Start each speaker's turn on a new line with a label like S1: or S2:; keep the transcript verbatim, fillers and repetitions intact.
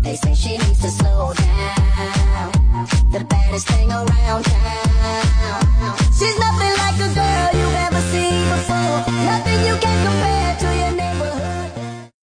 S1: They say she needs to slow down. The baddest thing around town.